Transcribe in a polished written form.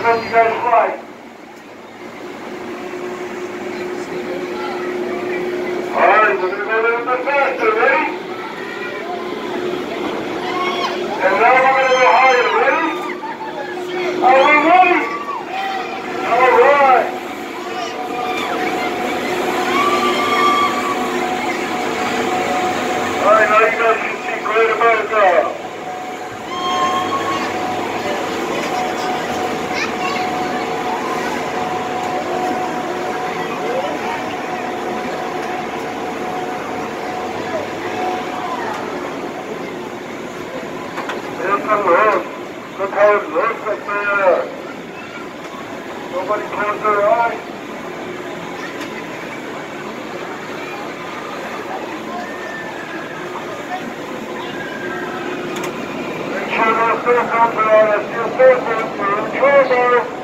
Let you guys fly. Alright, we're going to go a little bit faster, ready? And now we're going to go higher, ready? Are we ready? Alright. Alright, now you guys can see Great America. Look how it looks up there. Nobody closed their eyes. Make sure those things don't put on us. You're in trouble.